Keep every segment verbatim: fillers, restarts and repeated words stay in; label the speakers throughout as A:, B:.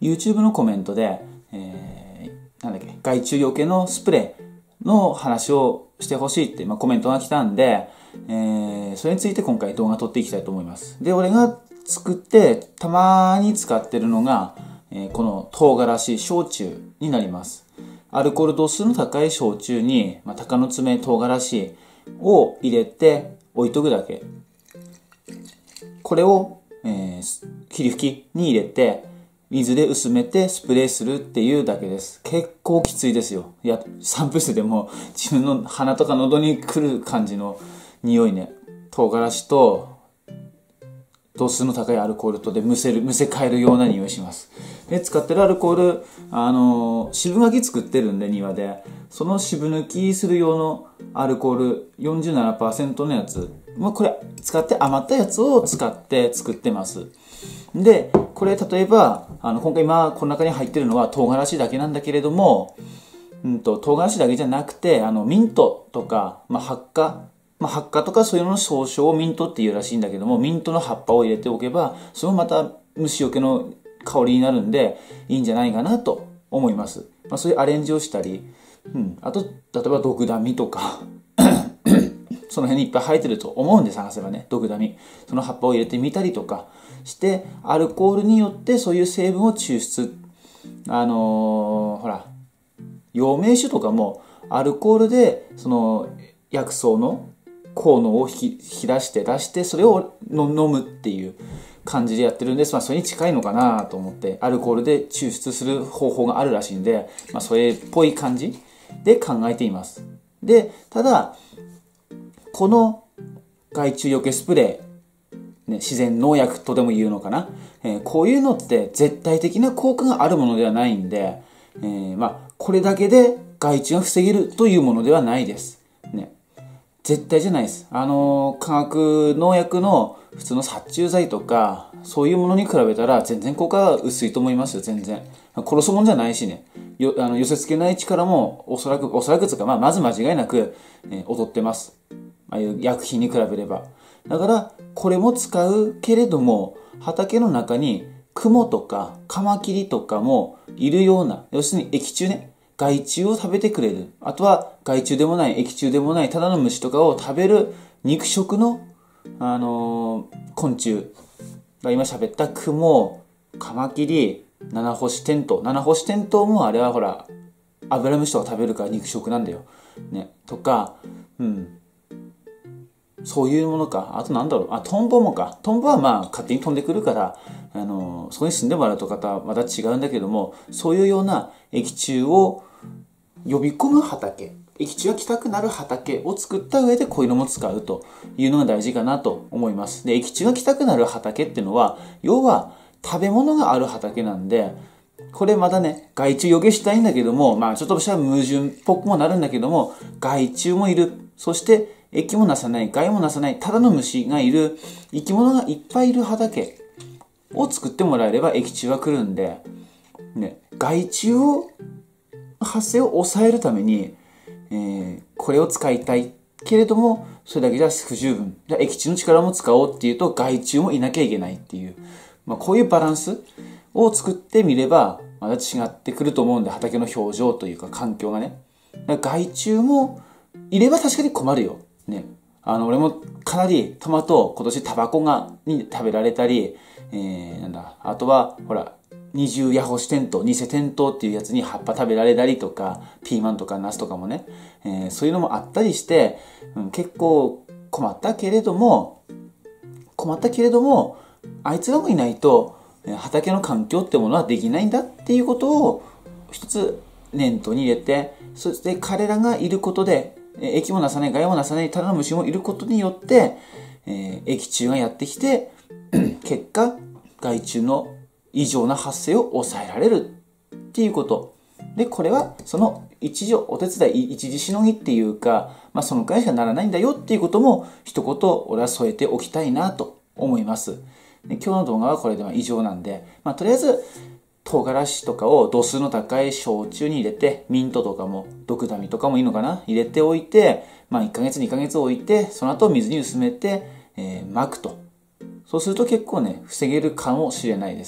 A: YouTube のコメントで、えー、なんだっけ、害虫よけのスプレーの話をしてほしいって、まあ、コメントが来たんで、えー、それについて今回動画撮っていきたいと思います。で、俺が作ってたまに使ってるのが、えー、この唐辛子焼酎になります。アルコール度数の高い焼酎に、まあ、鷹の爪唐辛子を入れて置いとくだけ。これを、えー、霧吹きに入れて水で薄めてスプレーするっていうだけです。結構きついですよ。いや、散布してても自分の鼻とか喉に来る感じの匂いね。唐辛子と度数の高いアルコールとでむせる、むせ返るような匂いします。で、使ってるアルコール、あの、渋柿作ってるんで庭で、その渋抜きする用のアルコール よんじゅうななパーセント のやつ、まあ、これ使って余ったやつを使って作ってます。で、これ例えば、あの、今回今この中に入ってるのは唐辛子だけなんだけれども、うんと、唐辛子だけじゃなくて、あの、ミントとか、まあ、発火、まあ、発火とかそういうのの総称をミントっていうらしいんだけども、ミントの葉っぱを入れておけば、それもまた虫除けの香りになるんで、いいんじゃないかなと思います。まあ、そういうアレンジをしたり、うん、あと、例えば毒ダミとか、その辺にいっぱい生えてると思うんで探せばね、毒ダミ。その葉っぱを入れてみたりとかして、アルコールによってそういう成分を抽出。あのー、ほら、陽明酒とかもアルコールで、その、薬草の効能を引き引き出して出して、それを飲むっていう感じでやってるんです。まあ、それに近いのかなと思って、アルコールで抽出する方法があるらしいんで、まあ、それっぽい感じで考えています。で、ただ、この害虫除けスプレー、ね、自然農薬とでも言うのかな、えー、こういうのって絶対的な効果があるものではないんで、えー、まあ、これだけで害虫が防げるというものではないです。ね。絶対じゃないです。あのー、化学農薬の普通の殺虫剤とか、そういうものに比べたら全然効果が薄いと思いますよ、全然。殺すもんじゃないしね。よ、あの、寄せ付けない力もおそらく、おそらくつか、まあ、まず間違いなく、えー、劣ってます。ああいう薬品に比べれば。だから、これも使うけれども、畑の中に、クモとか、カマキリとかもいるような、要するに益虫ね。害虫を食べてくれる。あとは害虫でもない、益虫でもない、ただの虫とかを食べる肉食の、あのー、昆虫が今喋ったクモ、カマキリ、七星テントウ。七星テントウもあれはほら、アブラムシとか食べるから肉食なんだよ。ね。とか、うん。そういうものか。あとなんだろう。あ、トンボもか。トンボはまあ勝手に飛んでくるから、あのー、そこに住んでもらうとかとはまた違うんだけども、そういうような益虫を呼び込む畑、益虫が来たくなる畑を作った上でこういうのも使うというのが大事かなと思います。で、益虫が来たくなる畑っていうのは、要は食べ物がある畑なんで、これまだね、害虫除けしたいんだけども、まあちょっとしたら矛盾っぽくもなるんだけども、害虫もいる。そして益もなさない、害もなさない、ただの虫がいる、生き物がいっぱいいる畑を作ってもらえれば益虫は来るんで、ね、害虫を発生を抑えるために、えー、これを使いたいけれども、それだけじゃ不十分。じゃあ、益虫の力も使おうっていうと、害虫もいなきゃいけないっていう。まあ、こういうバランスを作ってみれば、また違ってくると思うんで、畑の表情というか環境がね。害虫もいれば確かに困るよ。ね。あの、俺もかなりトマト、今年タバコが、に食べられたり、えー、なんだ、あとは、ほら、二重ヤホシテントウ、偽テントウっていうやつに葉っぱ食べられたりとか、ピーマンとかナスとかもね、えー、そういうのもあったりして、うん、結構困ったけれども、困ったけれども、あいつらもいないと、畑の環境ってものはできないんだっていうことを一つ念頭に入れて、そして彼らがいることで、益もなさない、害もなさない、ただの虫もいることによって、えー、益虫がやってきて、結果、害虫の異常な発生を抑えられるっていうこと。で、これはその一助、お手伝い、一時しのぎっていうか、まあそのくらいしかならないんだよっていうことも一言俺は添えておきたいなと思います。で、今日の動画はこれでは以上なんで、まあとりあえず唐辛子とかを度数の高い焼酎に入れて、ミントとかも、毒ダミとかもいいのかな入れておいて、まあいっかげつにかげつ置いて、その後水に薄めて、えー、巻くと。そうすると結構ね、防げるかもしれないです。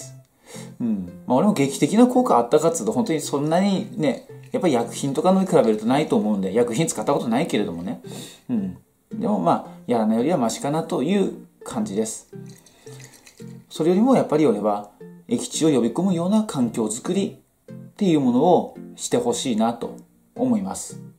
A: うん。まあ俺も劇的な効果あったかっつうと本当にそんなにね、やっぱり薬品とかのに比べるとないと思うんで、薬品使ったことないけれどもね。うん。でもまあ、やらないよりはマシかなという感じです。それよりもやっぱり俺は、益虫を呼び込むような環境づくりっていうものをしてほしいなと思います。